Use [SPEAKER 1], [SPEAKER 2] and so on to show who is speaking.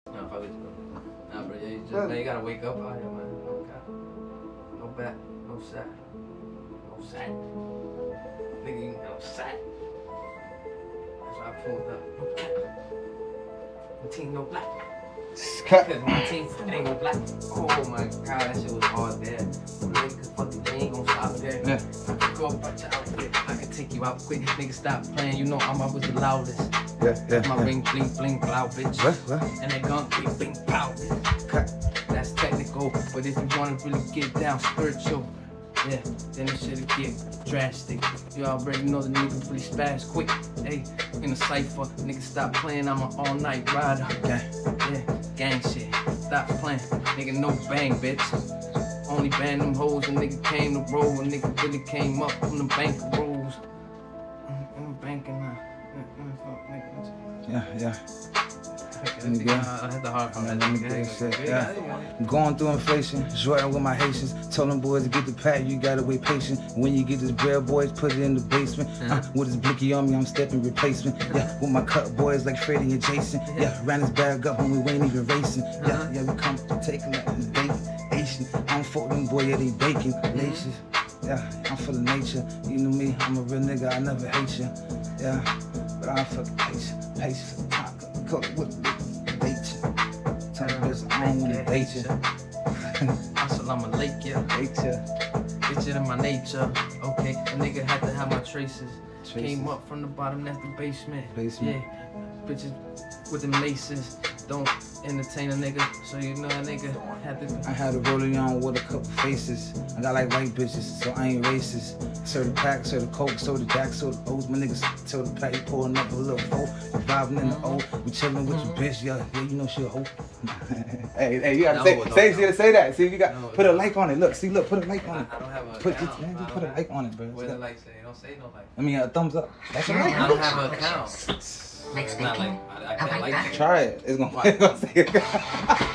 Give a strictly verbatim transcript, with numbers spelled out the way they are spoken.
[SPEAKER 1] Nah, fuck with you, bro. Nah, bro, yeah, you just, man, you gotta wake up out here, man. No cap. No back, no sack. No sack. Nigga, you no sack. That's why I pulled up. No cap. My team no black. Cause my team ain't no black. Oh my god, that shit was hard there. Nigga, fuck it, they ain't gon' stop there. Yeah. I can go about your outfit. I can take you out quick. Nigga, stop playing. You know I'm always the loudest.
[SPEAKER 2] Yeah, yeah.
[SPEAKER 1] My
[SPEAKER 2] yeah.
[SPEAKER 1] ring bling bling blow, bitch.
[SPEAKER 2] What? What?
[SPEAKER 1] And that gun bling bling blow, bitch. That's technical, but if you wanna really get down spiritual, yeah, then it should get drastic. You already know the nigga really spaz quick. Hey, in a cipher, nigga stop playing. I'm an all night rider. Okay. Yeah, gang shit. Stop playing, nigga. No bang, bitch. Only bang them hoes. A nigga came to roll. A nigga really came up from the bank rolls. In the bank and uh.
[SPEAKER 2] Yeah, yeah.
[SPEAKER 1] Let me go. I had the hard part.
[SPEAKER 2] Let me get shit. Yeah. I'm going through inflation, Jordan with my Haitians. Told them boys to get the pack, you gotta wait patient. When you get this bread, boys, put it in the basement. Uh, with this blicky on me, I'm stepping replacement. Yeah, with my cut boys like Freddie and Jason. Yeah, ran his bag up when we ain't even racing. Yeah, yeah, we come taking that and vacation. I'm for them boy, yeah, they baking. Natures. Yeah, I'm full of nature. You know me, I'm a real nigga, I never hate you. Yeah, but I'm fucking patient. Patient for the time. Cook with the date you. Tell me this, I don't wanna date you.
[SPEAKER 1] Assalamu alaikum, yeah.
[SPEAKER 2] Date you.
[SPEAKER 1] It's in my nature. Okay, a nigga had to have my traces.
[SPEAKER 2] Traces.
[SPEAKER 1] Came up from the bottom, that's the basement.
[SPEAKER 2] Basement.
[SPEAKER 1] Yeah, bitches with them laces. Don't entertain a nigga, so you know a nigga had to.
[SPEAKER 2] I had a rolling on with a couple faces. I got like white bitches, so I ain't racist. Serve the pack, serve the coke, serve the jack, serve the O's. My niggas tell the pack, you pulling up a little four. We vibing in the O, we chilling with your bitch, yeah, yeah, you know she a hoe. hey, hey, you gotta
[SPEAKER 1] no,
[SPEAKER 2] say,
[SPEAKER 1] no,
[SPEAKER 2] say,
[SPEAKER 1] no.
[SPEAKER 2] say, say that. See, you got
[SPEAKER 1] no,
[SPEAKER 2] put a like on it. Look, see, look, put a like on it.
[SPEAKER 1] I, I don't have a
[SPEAKER 2] put
[SPEAKER 1] account.
[SPEAKER 2] Just, man, just put a like on it, bro.
[SPEAKER 1] What does the like say? Don't say no like.
[SPEAKER 2] I mean, a thumbs up. That's a like.
[SPEAKER 1] I don't have an account.
[SPEAKER 3] Next
[SPEAKER 1] It's not like, I, I can't like it.
[SPEAKER 2] Try it. It's gonna, it's gonna say it.